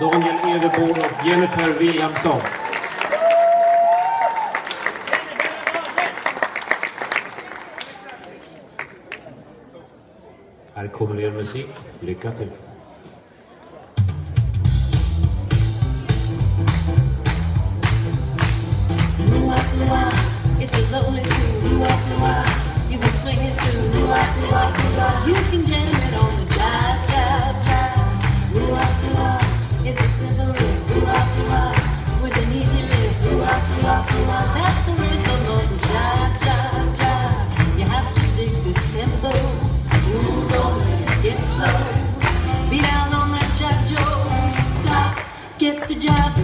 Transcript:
Daniel Edebo och Jennifer Williamson. Här kommer det musik. Lycka till. It's a lonely tune. You can swing it too. You can jam it on the jive, jive, jive. It's a simple riff. With an easy lift. That's the rhythm of the jive, jive, jive. You have to dig this tempo. Move on and get slow. Be down on that jive, Joe. Stop. Get the jive.